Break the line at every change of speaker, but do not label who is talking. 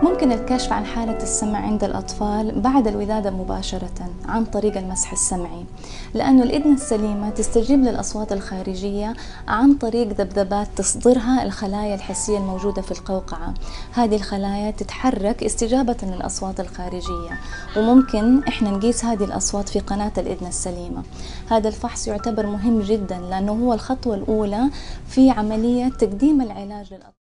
ممكن الكشف عن حالة السمع عند الأطفال بعد الولادة مباشرة عن طريق المسح السمعي، لأنه الإذن السليمة تستجيب للأصوات الخارجية عن طريق ذبذبات تصدرها الخلايا الحسية الموجودة في القوقعة. هذه الخلايا تتحرك استجابة للأصوات الخارجية، وممكن إحنا نقيس هذه الأصوات في قناة الإذن السليمة. هذا الفحص يعتبر مهم جدا لأنه هو الخطوة الأولى في عملية تقديم العلاج للأطفال.